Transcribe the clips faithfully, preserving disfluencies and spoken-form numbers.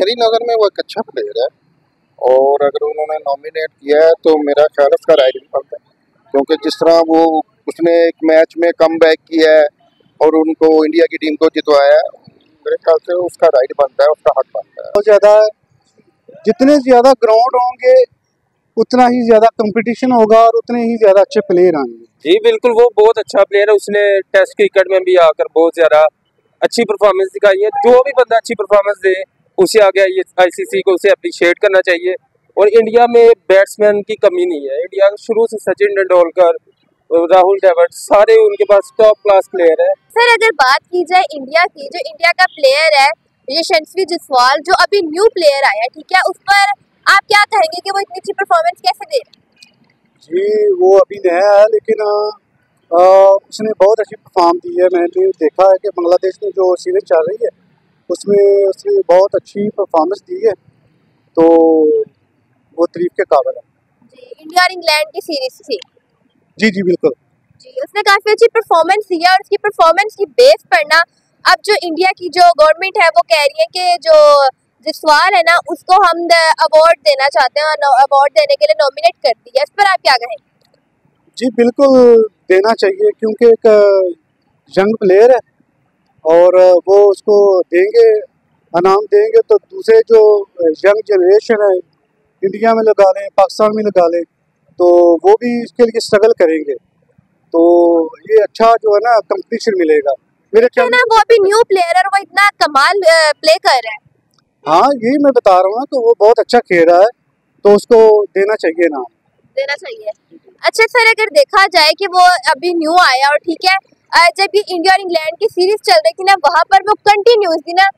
मेरी नज़र में वो एक अच्छा प्लेयर है और अगर उन्होंने नॉमिनेट किया है तो मेरा ख्याल उसका राइट भी बनता है, क्योंकि जिस तरह वो उसने एक मैच में कम बैक किया है और उनको इंडिया की टीम को जितवाया है, मेरे ख्याल से उसका राइट बनता है, उसका हक बनता है। बहुत ज़्यादा जितने ज़्यादा ग्राउंड होंगे उतना ही ज़्यादा कंपटीशन होगा और उतने ही ज़्यादा अच्छे प्लेयर आएंगे। जी बिल्कुल, वो बहुत अच्छा प्लेयर है। उसने टेस्ट क्रिकेट में भी आकर बहुत ज़्यादा अच्छी परफॉर्मेंस दिखाई है। जो भी बंदा अच्छी परफॉर्मेंस दे उसे आगे आईसीसी को उसे अप्रिशिएट करना चाहिए। और इंडिया में बैट्समैन की कमी नहीं है। इंडिया शुरू से सचिन तेंदुलकर, राहुल द्रविड़, सारे उनके पास टॉप क्लास प्लेयर है। सर अगर बात की जाए इंडिया की, जो इंडिया का प्लेयर है यशस्वी जायसवाल, जो अभी न्यू प्लेयर आया है, ठीक है, उस पर आप क्या कहेंगे कि वो इतनी अच्छी परफॉर्मेंस कैसे दे रहे हैं? जी वो अभी नया है लेकिन आ, उसने बहुत अच्छी परफॉर्म दी है। मैंने देखा है कि बांग्लादेश में जो सीरीज चल रही है उसमें उसने बहुत अच्छी परफॉर्मेंस दी है, तो वो तारीफ के काबिल है। जी, इंडिया और इंग्लैंड की सीरीज थी। जी जी बिल्कुल जी, उसने काफी अच्छी परफॉर्मेंस दी है और उसकी परफॉर्मेंस की बेस पर ना अब जो इंडिया की जो गवर्नमेंट है वो कह रही है कि जो जायसवाल है ना उसको हम अवार्ड देना चाहते हैं, अवार्ड देने के लिए नॉमिनेट कर दी है। इस पर आप क्या कहेंगे? जी बिल्कुल देना चाहिए, क्योंकि एक यंग प्लेयर है और वो उसको देंगे, इनाम देंगे तो दूसरे जो यंग जनरेशन है इंडिया में लगा लें, पाकिस्तान में लगा लें, तो वो भी इसके लिए स्ट्रगल करेंगे, तो ये अच्छा जो है ना कंपटीशन मिलेगा मेरे ख्याल में। वो अभी न्यू प्लेयर है और वो इतना कमाल प्ले कर रहा है। हाँ यही मैं बता रहा हूँ ना, तो वो बहुत अच्छा खेल रहा है, तो उसको देना चाहिए ना, देना चाहिए। अच्छा सर, अगर देखा जाए कि वो अभी न्यू आया और ठीक है, जब ये इंडिया और इंग्लैंड की सीरीज चल रही थी ना, वहाँ पर वो कंटिन्यूसली ना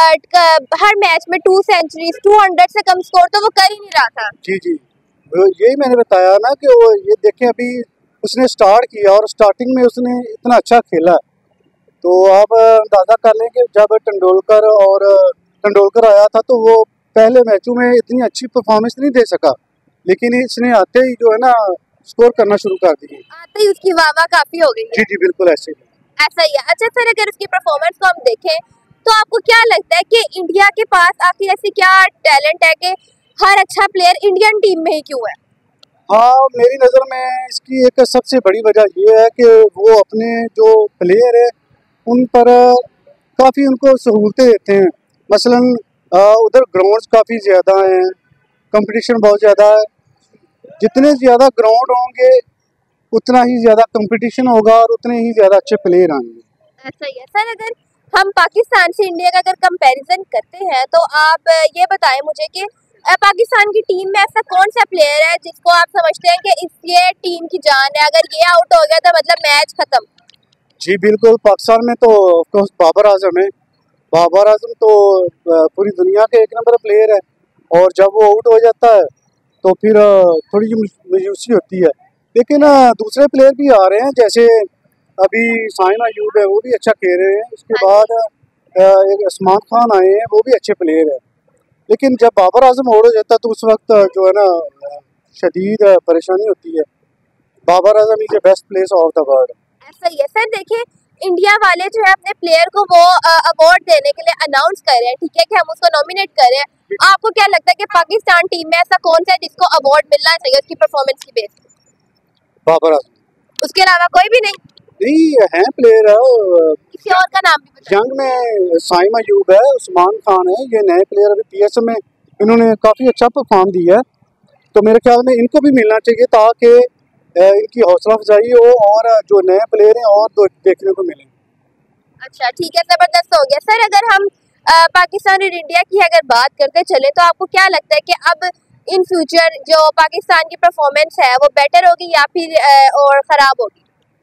हर मैच में टू सेंचुरीज टू हंड्रेड से कम स्कोर तो वो कर ही नहीं रहा था। जी जी यही मैंने बताया ना कि वो ये देखें अभी उसने स्टार्ट किया और स्टार्टिंग में उसने इतना अच्छा खेला, तो आप अंदाज़ा कर लें कि जब तेंदुलकर और तेंदुलकर आया था तो वो पहले मैचों में इतनी अच्छी परफॉर्मेंस नहीं दे सका, लेकिन इसने आते ही जो है ना स्कोर करना शुरू कर दिए, आते ही उसकी वाह वाह काफी हो गई। जी जी बिल्कुल ऐसे ही ऐसा ही है। अच्छा सर, अगर उसकी परफॉर्मेंस को हम देखें तो आपको क्या लगता है कि इंडिया के पास आखिर ऐसी क्या टैलेंट है कि हर अच्छा प्लेयर इंडियन टीम में ही क्यों है? हाँ मेरी नज़र में इसकी एक सबसे बड़ी वजह ये है कि वो अपने जो प्लेयर है उन पर काफ़ी उनको सहूलतें देते हैं। मसलन उधर ग्राउंड्स काफ़ी ज़्यादा हैं, कंपटीशन बहुत ज़्यादा है, जितने ज़्यादा ग्राउंड होंगे उतना ही ज़्यादा कंपटीशन होगा और उतने ही ज़्यादा अच्छे प्लेयर आएंगे। ऐसा ही है सर। अगर हम पाकिस्तान से इंडिया का अगर कंपैरिजन करते हैं तो आप ये बताएं मुझे कि पाकिस्तान की टीम में ऐसा कौन सा प्लेयर है जिसको आप समझते हैं कि इस ये टीम की जान है, अगर ये आउट हो गया तो मतलब मैच खत्म? जी बिल्कुल, पाकिस्तान में तो ऑफकोर्स बाबर आजम है। बाबर आजम तो पूरी दुनिया के एक नंबर प्लेयर है और जब वो आउट हो जाता है तो फिर थोड़ी मायूसी होती है, लेकिन दूसरे प्लेयर भी आ रहे हैं, जैसे अभी साइम अयूब है वो भी अच्छा खेल रहे हैं, उसके बाद एक उस्मान खान आए हैं वो भी अच्छे प्लेयर है, लेकिन जब बाबर आजम आउट हो जाता है तो उस वक्त जो है ना शदीद परेशानी होती है। Babar Azam is the best player of the world. ऐसा ही है सर। देखिए इंडिया वाले जो है अपने प्लेयर को वो अवार्ड देने के लिए अनाउंस कर रहे हैं, ठीक है, कि हम उसको नॉमिनेट कर रहे हैं। आपको क्या लगता है कि पाकिस्तान टीम में ऐसा कौन सा है जिसको अवार्ड मिलना चाहिए उसकी परफॉर्मेंस की बेस पे? बाबर आजम, उसके अलावा कोई भी नहीं? नहीं है प्लेयर है, किसी और का नाम भी बताइए। जंग में साइम अयूब है, उस्मान खान है, ये नए प्लेयर अभी पीएसए में इन्होंने काफ़ी अच्छा परफॉर्म दिया है, तो मेरे ख्याल में इनको भी मिलना चाहिए ताकि इनकी हौसला अफजाई हो और जो नए प्लेयर हैं और दो देखने को मिले। अच्छा ठीक है, जबरदस्त हो गया सर। अगर हम आ, पाकिस्तान और इंडिया की अगर बात करते चले तो आपको क्या लगता है कि अब इन फ्यूचर जो पाकिस्तान की परफॉर्मेंस है वो बेटर होगी या फिर आ, और ख़राब होगी?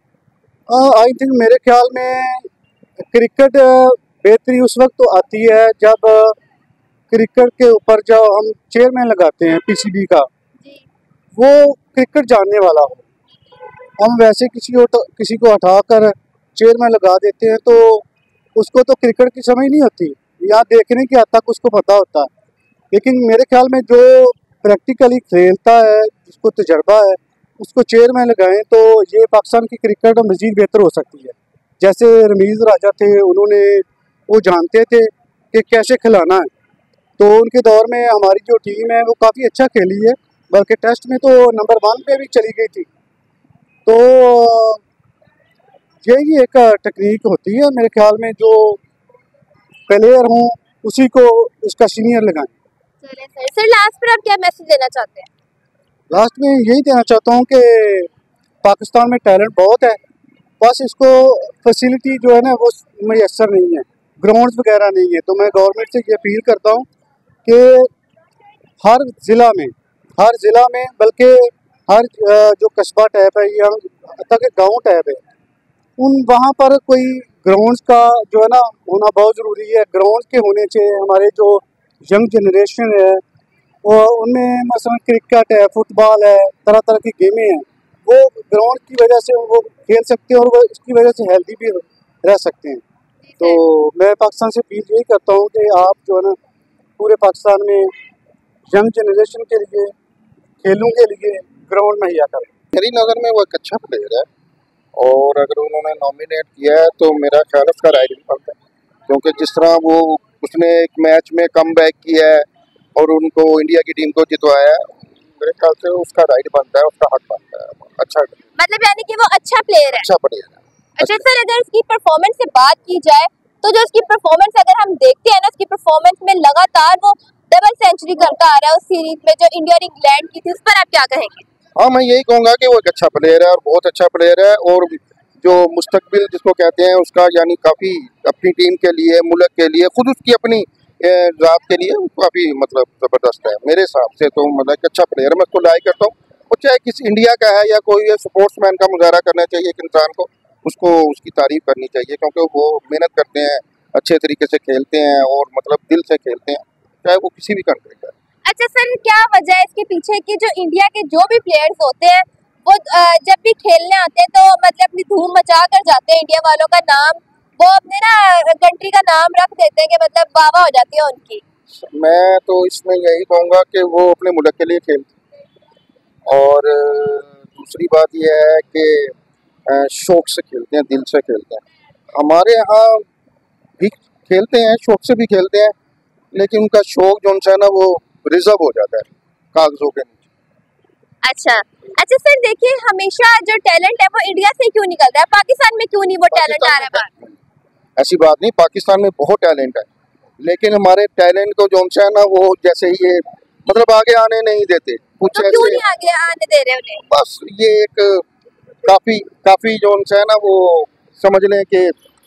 आई थिंक मेरे ख्याल में क्रिकेट बेहतरी उस वक्त तो आती है जब क्रिकेट के ऊपर जो हम चेयरमैन लगाते हैं पीसीबी का वो क्रिकेट जानने वाला हो। हम वैसे किसी को किसी को हटाकर चेयरमैन लगा देते हैं तो उसको तो क्रिकेट की समझ नहीं होती, या देखने की हद तक उसको पता होता है, लेकिन मेरे ख्याल में जो प्रैक्टिकली खेलता है, जिसको तजर्बा है, उसको चेयरमैन लगाएं तो ये पाकिस्तान की क्रिकेट मज़ीद बेहतर हो सकती है। जैसे रमीज़ राजा थे, उन्होंने वो जानते थे कि कैसे खिलाना है, तो उनके दौर में हमारी जो टीम है वो काफ़ी अच्छा खेली है, बल्कि टेस्ट में तो नंबर वन पे भी चली गई थी। तो यही एक टेक्निक होती है मेरे ख्याल में, जो प्लेयर हों उसी को उसका सीनियर लगाएं। चलिए सर सर लास्ट पर आप क्या मैसेज देना चाहते हैं? लास्ट में यही देना चाहता हूँ कि पाकिस्तान में टैलेंट बहुत है, बस इसको फैसिलिटी जो है ना वो मैसर नहीं है, ग्राउंड्स वगैरह नहीं है। तो मैं गवर्नमेंट से ये अपील करता हूँ कि हर ज़िला में हर ज़िला में बल्कि हर जो कस्बा टैप है या तक गांव टैप है, उन वहाँ पर कोई ग्राउंड्स का जो है ना होना बहुत ज़रूरी है। ग्राउंड्स के होने चाहिए। हमारे जो यंग जनरेशन है वो उनमें मसलन क्रिकेट है, फुटबॉल है, तरह तरह की गेमें हैं, वो ग्राउंड की वजह से वो खेल सकते हैं और वो इसकी वजह से हेल्दी भी रह सकते हैं। तो मैं पाकिस्तान से अपील यही करता हूँ कि आप जो है ना पूरे पाकिस्तान में यंग जनरेशन के लिए, खेलों के लिए ग्राउंड मुहैया करें। मेरी नज़र में वो एक अच्छा प्लेयर है और अगर उन्होंने नॉमिनेट किया है तो मेरा ख्याल है उसका राइट भी बनता है, क्योंकि जिस तरह वो उसने एक मैच में कम बैक किया है और उनको इंडिया की टीम को जितवाया है, मेरे ख्याल से उसका राइट बनता है, उसका हक बनता है। अच्छा मतलब यानी कि वो अच्छा प्लेयर है। अच्छा प्लेयर है। अच्छा सर, अगर उसकी परफॉर्मेंस से बात की जाए तो जो उसकी परफॉर्मेंस अगर हम देखते हैं ना, उसकी परफॉर्मेंस में लगातार वो डबल सेंचुरी करता आ रहा है उस सीरीज में जो इंडिया और इंग्लैंड की थी, उस पर आप क्या कहेंगे? हाँ, मैं यही कहूँगा कि वो एक अच्छा प्लेयर है और बहुत अच्छा प्लेयर है, और जो मुस्तकबिल जिसको कहते हैं उसका, यानी काफ़ी अपनी टीम के लिए, मुल्क के लिए, खुद उसकी अपनी ज़ात के लिए काफ़ी मतलब ज़बरदस्त है मेरे हिसाब से। तो मतलब एक अच्छा प्लेयर है, मैं उसको लाइक करता हूँ। और चाहे किसी इंडिया का है या कोई स्पोर्ट्समैन का मुजाहरा करना चाहिए एक इंसान को, उसको उसकी तारीफ करनी चाहिए, क्योंकि वो मेहनत करते हैं, अच्छे तरीके से खेलते हैं और मतलब दिल से खेलते हैं, चाहे वो किसी भी कंट्री का है। अच्छा सर, क्या वजह है इसके पीछे कि जो इंडिया के जो भी प्लेयर्स होते हैं वो जब भी खेलने आते हैं तो मतलब अपनी धूम मचा कर जाते हैं, इंडिया वालों का नाम वो अपने ना कंट्री का नाम रख देते हैं कि मतलब वाह हो जाती है उनकी? मैं तो इसमें यही कहूँगा कि वो अपने मुल्क के लिए खेलते हैं, और दूसरी बात यह है कि शौक से खेलते हैं, दिल से खेलते हैं। हमारे यहाँ भी खेलते हैं, शौक से भी खेलते हैं, लेकिन उनका शौक जो है ना वो रिजर्व हो जाता है कागजों के नीचे। अच्छा अच्छा सर, देखिए हमेशा जो टैलेंट है वो इंडिया से क्यों निकल रहा है, पाकिस्तान में क्यों नहीं वो टैलेंट आ रहा है? ऐसी बात नहीं, पाकिस्तान में बहुत टैलेंट है, लेकिन हमारे टैलेंट को जो है ना वो जैसे ये मतलब आगे आने नहीं देते कुछ। तो क्यों नहीं आगे आने दे रहे उन्हें? बस ये एक काफी काफी जो है ना वो समझ लें कि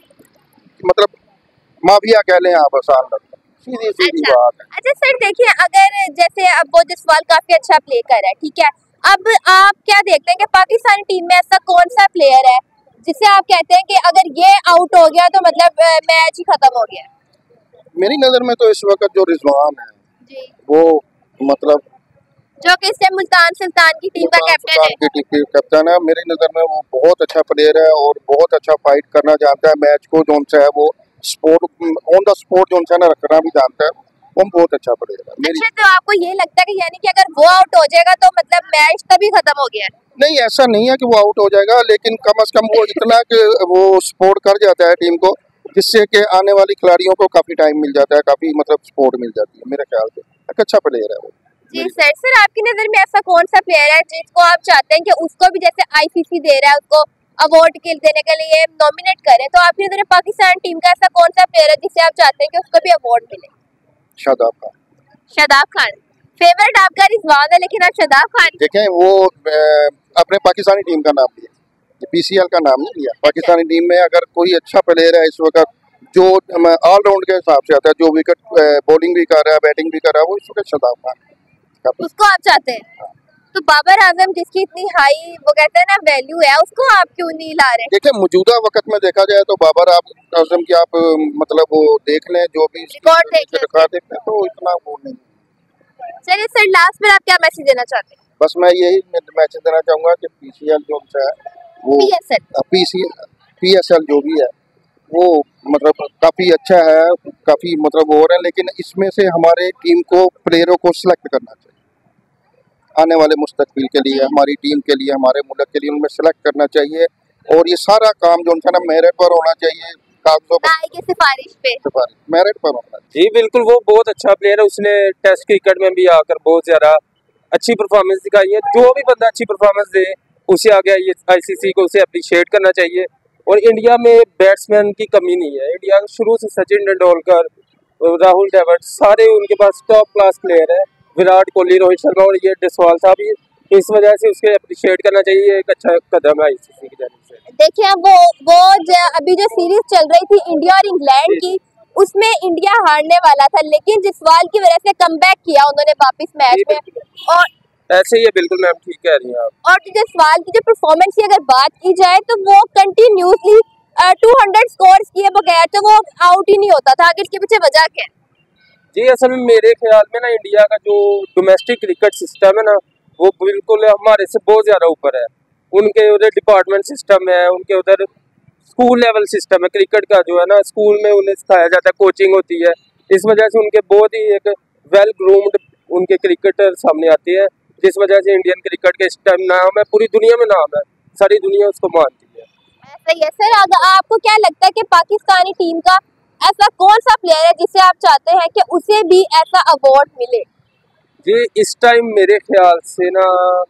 मतलब माफिया कह लें आप, आसान लगता है, सीधी सीधी अच्छा, बात है। अच्छा सर देखिए, अगर जैसे अब वो जसवाल काफी अच्छा प्ले कर रहा है, ठीक है, अब आप क्या देखते हैं कि पाकिस्तानी टीम में ऐसा कौन सा प्लेयर है जिसे आप कहते हैं कि अगर ये आउट हो गया तो मतलब मैच ही खत्म हो गया? मेरी नजर में तो इस वक्त जो रिजवान है जी, वो मतलब जो कि इससे मुल्तान सुल्तान की टीम का कैप्टन है। की टीम के कैप्टन है, मेरी नजर में वो बहुत अच्छा प्लेयर है और बहुत अच्छा फाइट करना जानता है, मैच को जो है वो स्पोर्ट ऑन द स्पोर्ट जो है ना रखना भी जानता है, वो बहुत अच्छा प्लेयर है। मेरी अच्छा, तो आपको ये लगता है कि यानी कि अगर वो आउट हो जाएगा तो मतलब मैच तभी खत्म हो गया? नहीं, ऐसा नहीं है कि वो आउट हो जाएगा, लेकिन कम से कम वो इतना कि वो सपोर्ट कर जाता है टीम को, जिससे कि आने वाली खिलाड़ियों को काफी टाइम मिल जाता है, काफी मतलब सपोर्ट मिल जाती है। मेरे ख्याल से एक अच्छा प्लेयर है वो। जी सर, सर आपकी नजर में ऐसा कौन सा प्लेयर है जिसको आप चाहते हैं कि उसको भी जैसे आईसीसी दे रहा है उसको अवार्ड के देने के लिए नॉमिनेट करें, तो आपकी नजर में पाकिस्तान टीम का ऐसा कौन सा प्लेयर है जिसे आप चाहते हैं कि उसको भी अवार्ड मिले? शादाब खान। शादाब खान फेवरेट आपका रिजवान है, लेकिन आप शादाब खान देखें वो अपने पाकिस्तानी टीम का नाम लिया, पीसीएल का नाम नहीं लिया। पाकिस्तानी टीम में अगर कोई अच्छा प्लेयर है इस वक्त जो ऑलराउंड के हिसाब से आता है, जो विकेट बॉलिंग भी कर रहा है, बैटिंग भी कर रहा है, वो इस वक्त शादाब खान, उसको आप चाहते हैं? तो बाबर आजम जिसकी इतनी हाई वो कहते हैं ना वैल्यू है, उसको आप क्यों नहीं ला रहे? देखिए मौजूदा वक्त में देखा जाए तो बाबर आजम की आप मतलब वो देख लें, जो भी रिकॉर्ड देख लें तो इतना वो नहीं। चलिए सर, लास्ट में आप क्या मैसेज देना चाहते हैं? बस मैं यही मैसेज देना चाहूँगा कि पीसीएल जो है वो पीएसएल पीसीएल पीएसएल जो भी है वो मतलब काफ़ी अच्छा है, काफ़ी मतलब और है, लेकिन इसमें से हमारे टीम को प्लेयरों को सिलेक्ट करना चाहिए आने वाले मुस्तकबिल के लिए, हमारी टीम के लिए, हमारे मुल्क के लिए, उनमें सेलेक्ट करना चाहिए। और ये सारा काम जो है ना मेरिट पर होना चाहिए, कागजों पर नाई की सिफारिश पे। सिफारिश, मेरिट पर होता है। जी बिल्कुल, वो बहुत अच्छा प्लेयर है। उसने टेस्ट क्रिकेट में भी आकर बहुत ज्यादा अच्छी परफॉर्मेंस दिखाई है। जो भी बंदा अच्छी परफॉर्मेंस दे उसे आगे आईसीसी को उसे अप्रिशिएट करना चाहिए। और इंडिया में बैट्समैन की कमी नहीं है। इंडिया शुरू से सचिन तेंदुलकर, राहुल द्रविड़, सारे उनके पास टॉप क्लास प्लेयर है। विराट कोहली, रोहित शर्मा और ये जसवाल साहब भी, इस वजह से उसके अप्रिशिएट करना चाहिए। एक अच्छा कदम है आईसीसी की जानिब से। देखिए वो वो ज, अभी जो सीरीज चल रही थी इंडिया और इंग्लैंड की, उसमें इंडिया हारने वाला था, लेकिन जसवाल की वजह से कमबैक किया उन्होंने वापस मैच में। और ऐसे ही है, बिल्कुल मैम ठीक कह रही हैं आप। और जसवाल की जो परफॉर्मेंस की अगर बात की जाए तो वो कंटिन्यूसली टू हंड्रेड स्कोर्स किए बगैर तो वो आउट ही नहीं होता था। आगे इसके पीछे वजह क्या है? जी असल में मेरे ख्याल में ना इंडिया का जो डोमेस्टिक क्रिकेट सिस्टम है ना, वो बिल्कुल हमारे से बहुत ज़्यादा ऊपर है। उनके उधर डिपार्टमेंट सिस्टम है, उनके उधर स्कूल लेवल सिस्टम है क्रिकेट का जो है ना, स्कूल में उन्हें सिखाया जाता है, कोचिंग होती है। इस वजह से उनके बहुत ही एक वेल ग्रूम्ड उनके क्रिकेटर सामने आते हैं, जिस वजह से इंडियन क्रिकेट के इस टाइम नाम है, पूरी दुनिया में नाम है, सारी दुनिया उसको मानती है। ऐसा ही है सर। अगर आपको क्या लगता है कि पाकिस्तानी टीम का ऐसा कौन सा प्लेयर है जिसे आप चाहते हैं कि उसे भी ऐसा अवार्ड मिले? जी इस टाइम मेरे ख्याल से ना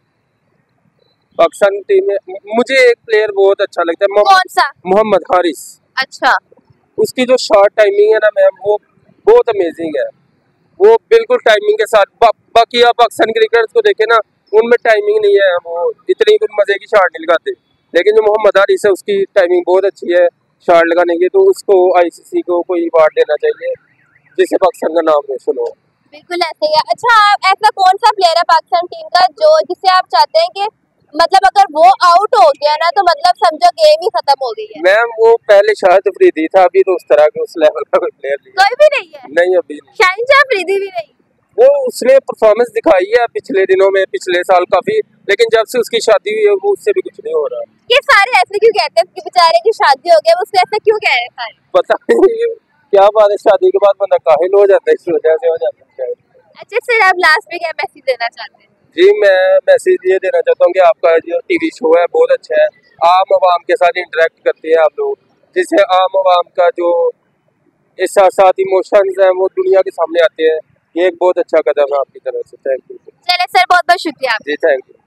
पाकिस्तान टीम में मुझे एक प्लेयर बहुत अच्छा लगता है, कौन सा? मोहम्मद हारिस। अच्छा, उसकी जो शॉट टाइमिंग है ना मैम, वो बहुत अमेजिंग है। वो बिल्कुल टाइमिंग के साथ बा, बाकी आप पाकिस्तान क्रिकेटर्स को देखें ना, उनमें टाइमिंग नहीं है, वो इतनी कुछ मजे की शॉट नहीं लगाते। लेकिन जो मोहम्मद हारिस है उसकी टाइमिंग बहुत अच्छी है शॉट लगाने की, तो उसको आईसीसी को कोई अवार्ड देना चाहिए जिससे पाकिस्तान का नाम रोशन हो। बिल्कुल ऐसे ही है। अच्छा, आप ऐसा कौन सा प्लेयर है पाकिस्तान टीम का जो जिसे आप चाहते हैं कि मतलब अगर वो आउट हो गया ना तो मतलब समझो गेम ही खत्म हो गई है? मैम वो पहले शाहिद अफरीदी था, अभी तो उस तरह के उस लेवल का कोई प्लेयर नहीं। कोई भी नहीं है? नहीं अभी नहीं। शाहीन शाह अफरीदी भी नहीं? वो उसने परफॉर्मेंस दिखाई है पिछले दिनों में, पिछले साल काफी, लेकिन जब से उसकी शादी हुई है वो उससे भी कुछ नहीं हो रहा। ये सारे ऐसे क्यों कहते हैं कि बेचारे की शादी हो गई, वो उससे ऐसा क्यों कह रहे हैं सारे? पता नहीं क्या बात है, शादी के बाद बंदा काहिल हो जाता है, इस वजह से हो जाता है। अच्छा सर, आप लास्ट में क्या मैसेज देना चाहते हैं? जी मैं मैसेज ये देना चाहता हूँ कि आपका जो टीवी शो है बहुत अच्छा है, आम आवाम के साथ इंटरेक्ट करते हैं आप लोग, जिससे आम आवाम का जो इस साथ साथ इमोशंस हैं वो दुनिया के सामने आते हैं। ये एक बहुत अच्छा कदम है आपकी तरफ से। Thank you. चले सर, बहुत बहुत शुक्रिया। जी थैंक यू।